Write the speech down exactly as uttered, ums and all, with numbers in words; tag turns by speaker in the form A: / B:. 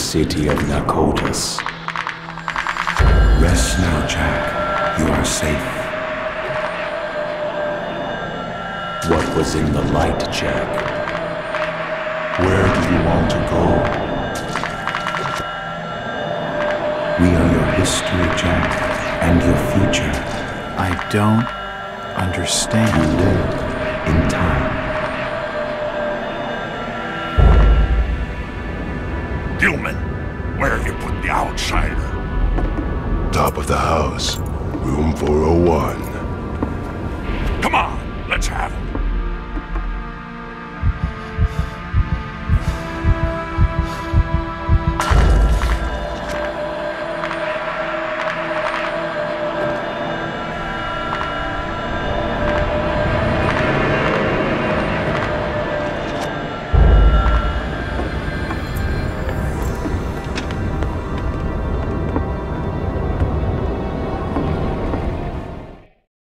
A: city of Nakotas.
B: Rest now, Jack. You are safe.
A: What was in the light, Jack? Where do you want to go?
B: We are your history, Jack, and your future.
C: I don't understand.
B: You live in time.
D: Gilman, where have you put the outsider?
E: Top of the house, room four oh one.
D: Come on, let's have it.